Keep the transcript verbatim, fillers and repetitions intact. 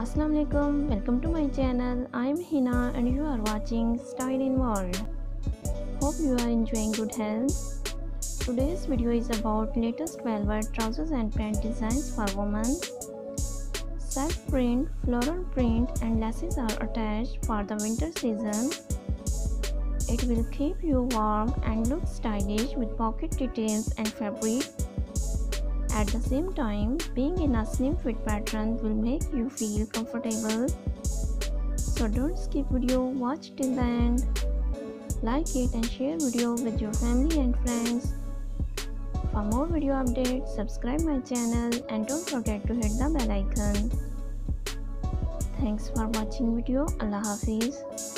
Assalamualaikum, welcome to my channel. I am Hina and you are watching Style in World. Hope you are enjoying good health. Today's video is about latest velvet trousers and pant designs for women. Self print, floral print and laces are attached for the winter season. It will keep you warm and look stylish with pocket details and fabric. At the same time, being in a slim fit pattern will make you feel comfortable. So don't skip video, watch till the end. Like it and share video with your family and friends. For more video updates, subscribe my channel and don't forget to hit the bell icon. Thanks for watching video. Allah Hafiz.